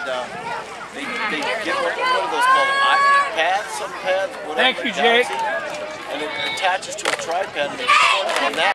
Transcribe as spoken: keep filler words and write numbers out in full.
uh, they, they get one of those called pads, some pads, whatever. Thank you, Jake. And it attaches to a tripod and they put it on that.